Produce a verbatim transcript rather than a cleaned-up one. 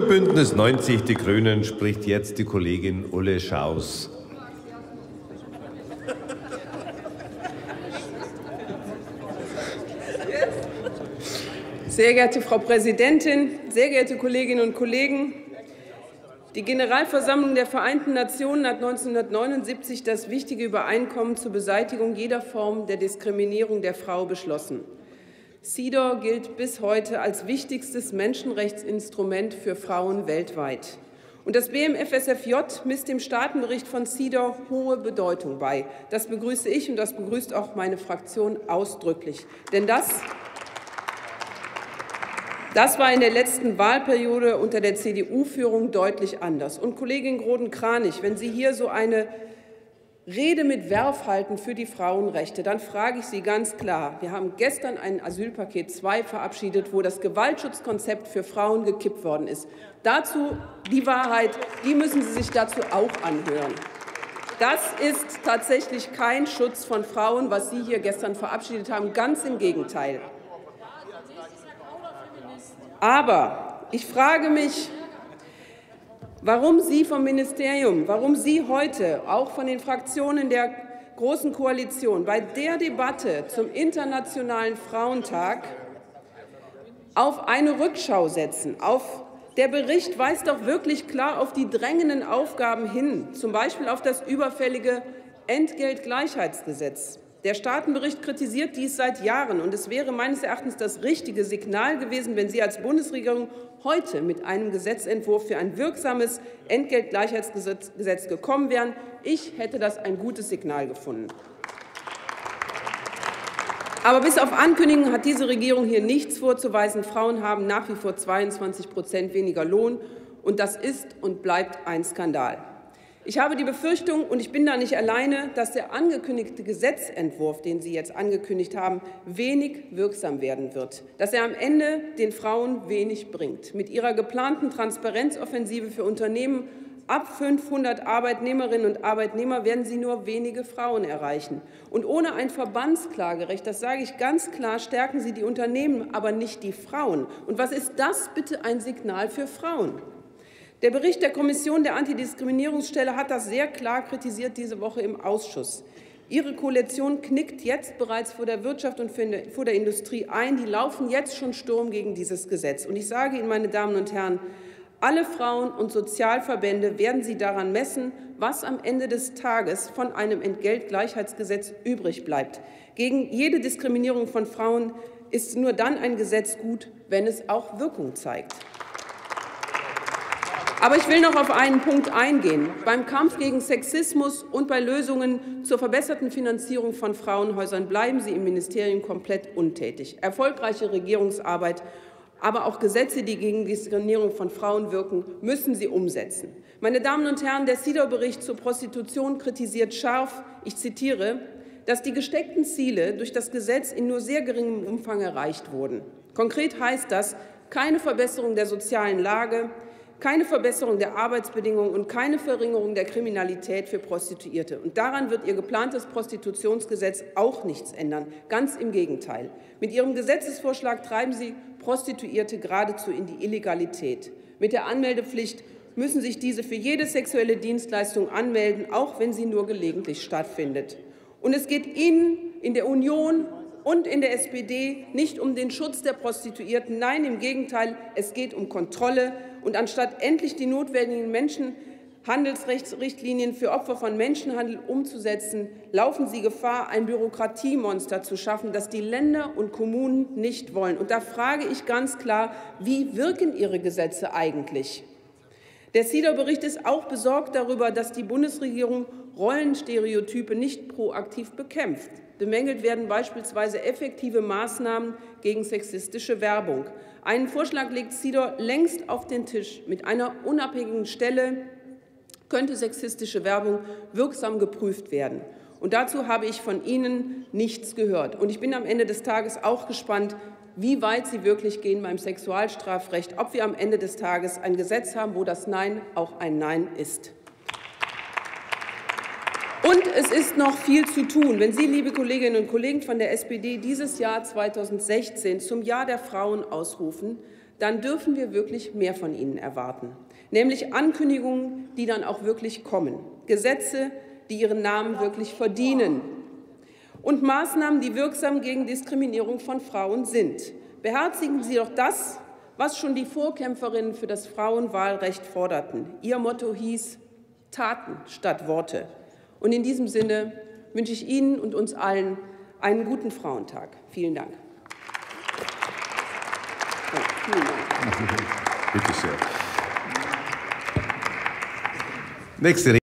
Bündnis neunzig Die Grünen spricht jetzt die Kollegin Ulle Schaus. Sehr geehrte Frau Präsidentin, sehr geehrte Kolleginnen und Kollegen! Die Generalversammlung der Vereinten Nationen hat neunzehnhundertneunundsiebzig das wichtige Übereinkommen zur Beseitigung jeder Form der Diskriminierung der Frau beschlossen. CEDAW gilt bis heute als wichtigstes Menschenrechtsinstrument für Frauen weltweit. Und das B M F S F J misst dem Staatenbericht von CEDAW hohe Bedeutung bei. Das begrüße ich und das begrüßt auch meine Fraktion ausdrücklich. Denn das Das war in der letzten Wahlperiode unter der C D U-Führung deutlich anders. Und Kollegin Groden-Kranich, wenn Sie hier so eine Rede mit Werf halten für die Frauenrechte, dann frage ich Sie ganz klar. Wir haben gestern ein Asylpaket zwei verabschiedet, wo das Gewaltschutzkonzept für Frauen gekippt worden ist. Dazu die Wahrheit, die müssen Sie sich dazu auch anhören. Das ist tatsächlich kein Schutz von Frauen, was Sie hier gestern verabschiedet haben. Ganz im Gegenteil. Aber ich frage mich, warum Sie vom Ministerium, warum Sie heute, auch von den Fraktionen der Großen Koalition, bei der Debatte zum Internationalen Frauentag auf eine Rückschau setzen. Auf der Bericht weist doch wirklich klar auf die drängenden Aufgaben hin, zum Beispiel auf das überfällige Entgeltgleichheitsgesetz. Der Staatenbericht kritisiert dies seit Jahren, und es wäre meines Erachtens das richtige Signal gewesen, wenn Sie als Bundesregierung heute mit einem Gesetzentwurf für ein wirksames Entgeltgleichheitsgesetz gekommen wären. Ich hätte das ein gutes Signal gefunden. Aber bis auf Ankündigungen hat diese Regierung hier nichts vorzuweisen. Frauen haben nach wie vor zweiundzwanzig Prozent weniger Lohn, und das ist und bleibt ein Skandal. Ich habe die Befürchtung, und ich bin da nicht alleine, dass der angekündigte Gesetzentwurf, den Sie jetzt angekündigt haben, wenig wirksam werden wird, dass er am Ende den Frauen wenig bringt. Mit Ihrer geplanten Transparenzoffensive für Unternehmen ab fünfhundert Arbeitnehmerinnen und Arbeitnehmer werden Sie nur wenige Frauen erreichen. Und ohne ein Verbandsklagerecht, das sage ich ganz klar, stärken Sie die Unternehmen, aber nicht die Frauen. Und was ist das bitte ein Signal für Frauen? Der Bericht der Kommission der Antidiskriminierungsstelle hat das sehr klar kritisiert diese Woche im Ausschuss. Ihre Koalition knickt jetzt bereits vor der Wirtschaft und vor der Industrie ein. Die laufen jetzt schon Sturm gegen dieses Gesetz. Und ich sage Ihnen, meine Damen und Herren, alle Frauen- und Sozialverbände werden Sie daran messen, was am Ende des Tages von einem Entgeltgleichheitsgesetz übrig bleibt. Gegen jede Diskriminierung von Frauen ist nur dann ein Gesetz gut, wenn es auch Wirkung zeigt. Aber ich will noch auf einen Punkt eingehen. Beim Kampf gegen Sexismus und bei Lösungen zur verbesserten Finanzierung von Frauenhäusern bleiben Sie im Ministerium komplett untätig. Erfolgreiche Regierungsarbeit, aber auch Gesetze, die gegen Diskriminierung von Frauen wirken, müssen Sie umsetzen. Meine Damen und Herren, der CEDAW-Bericht zur Prostitution kritisiert scharf, ich zitiere, dass die gesteckten Ziele durch das Gesetz in nur sehr geringem Umfang erreicht wurden. Konkret heißt das keine Verbesserung der sozialen Lage, keine Verbesserung der Arbeitsbedingungen und keine Verringerung der Kriminalität für Prostituierte. Und daran wird Ihr geplantes Prostitutionsgesetz auch nichts ändern. Ganz im Gegenteil. Mit Ihrem Gesetzesvorschlag treiben Sie Prostituierte geradezu in die Illegalität. Mit der Anmeldepflicht müssen sich diese für jede sexuelle Dienstleistung anmelden, auch wenn sie nur gelegentlich stattfindet. Und es geht Ihnen in der Union und in der S P D nicht um den Schutz der Prostituierten. Nein, im Gegenteil, es geht um Kontrolle. Und anstatt endlich die notwendigen Menschenhandelsrechtsrichtlinien für Opfer von Menschenhandel umzusetzen, laufen Sie Gefahr, ein Bürokratiemonster zu schaffen, das die Länder und Kommunen nicht wollen. Und da frage ich ganz klar, wie wirken Ihre Gesetze eigentlich? Der CEDAW-Bericht ist auch besorgt darüber, dass die Bundesregierung Rollenstereotype nicht proaktiv bekämpft. Bemängelt werden beispielsweise effektive Maßnahmen gegen sexistische Werbung. Einen Vorschlag legt CEDAW längst auf den Tisch. Mit einer unabhängigen Stelle könnte sexistische Werbung wirksam geprüft werden. Und dazu habe ich von Ihnen nichts gehört. Und ich bin am Ende des Tages auch gespannt, wie weit Sie wirklich gehen beim Sexualstrafrecht, ob wir am Ende des Tages ein Gesetz haben, wo das Nein auch ein Nein ist. Und es ist noch viel zu tun. Wenn Sie, liebe Kolleginnen und Kollegen von der S P D, dieses Jahr zweitausendsechzehn zum Jahr der Frauen ausrufen, dann dürfen wir wirklich mehr von ihnen erwarten, nämlich Ankündigungen, die dann auch wirklich kommen, Gesetze, die ihren Namen wirklich verdienen und Maßnahmen, die wirksam gegen Diskriminierung von Frauen sind. Beherzigen Sie doch das, was schon die Vorkämpferinnen für das Frauenwahlrecht forderten. Ihr Motto hieß Taten statt Worte. Und in diesem Sinne wünsche ich Ihnen und uns allen einen guten Frauentag. Vielen Dank. Ja, vielen Dank. Bitte sehr. Nächste